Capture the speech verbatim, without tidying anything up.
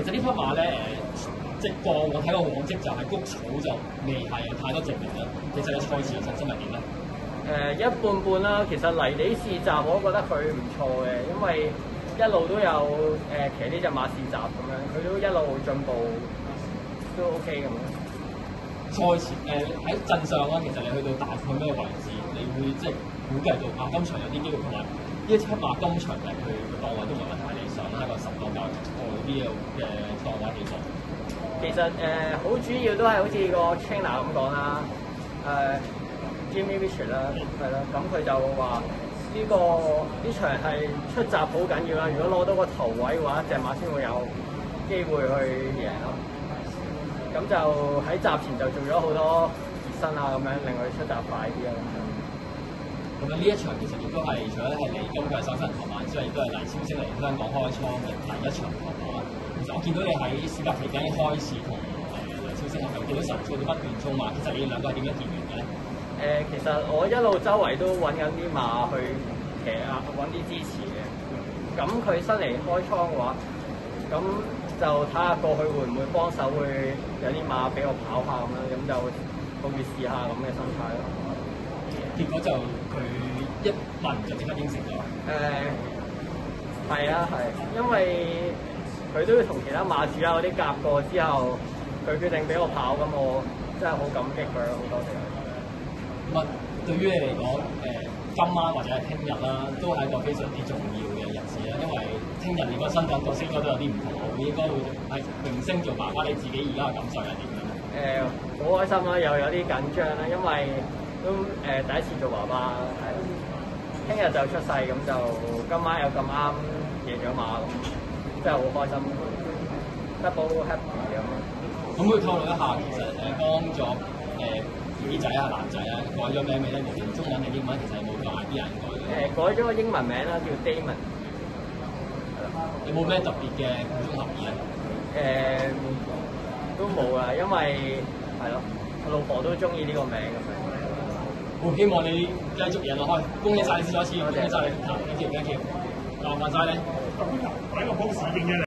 其實呢匹馬咧誒，即係過我睇過往績就係谷草就未係有太多證明啦。其實你賽前信心係點咧？ 誒、呃、一半半啦，其實泥地試習我都覺得佢唔錯嘅，因為一路都有誒騎呢隻馬試習咁樣，佢都一路進步都 OK 咁樣。 賽前誒喺陣上啦，其實你去到大概咩位置，你會即係估計到啊今場有啲機會同埋呢一匹馬今場嘅佢嘅檔位都唔係太理想啦，喺個十檔較外啲嘅檔位起伏。 其實誒好、呃、主要都係好似個 trainer 咁講啦，誒、呃、Jimmy Richard 啦，係啦，咁佢就話呢、這個呢場係出閘好緊要啦，如果攞到個頭位嘅話，隻馬先會有機會去贏咯。咁就喺閘前就做咗好多熱身啊，咁樣令佢出閘快啲啊。 咁樣呢一場其實亦都係除咗係嚟今屆首場頭馬之外，亦都係黎超星嚟香港開倉嘅第一場頭馬。其實我見到你喺暑假期間開始同誒黎超星合作，見到神操都不斷衝馬。其實你哋兩個係點樣結緣嘅咧？ 誒、呃，其實我一路周圍都揾緊啲馬去騎啊，揾啲支持嘅。咁佢新嚟開倉嘅話，咁就睇下過去會唔會幫手，會有啲馬俾我跑下咁樣，咁就抱住試下咁嘅心態咯。 結果就佢一問就即刻應承咗。 誒係啊係，因為佢都要同其他馬主啊嗰啲夾過之後，佢決定俾我跑，咁我真係好感激佢，好多謝佢。 咁啊，對於你嚟講，誒、呃、今晚或者係聽日啦，都係一個非常之重要嘅日子啦，因為聽日你個身份角色應該都有啲唔同，應該會係榮升做爸爸，你自己而家嘅感受係點樣咧？ 誒好、呃、開心啦，又有啲緊張啦，因為都誒、呃、第一次做爸爸，係聽日就出世，咁就今晚又咁啱贏咗馬，咁真係好開心 ，double happy 咁。 咁可以透露一下，其實誒幫咗誒兒仔啊、男仔啊改咗名未咧？無論中文定英文，其實有冇個 idea 改嘅？ 誒、呃、改咗個英文名啦，叫 Damon。 有冇咩特別嘅故中合意啊？ 誒、呃、都冇啦，因為係咯，我老婆都中意呢個名咁樣。 好，希望你繼續贏落去，恭喜晒你試咗一次，恭喜晒你，thank you thank you，麻煩晒你。 擺個 pose 影嘅。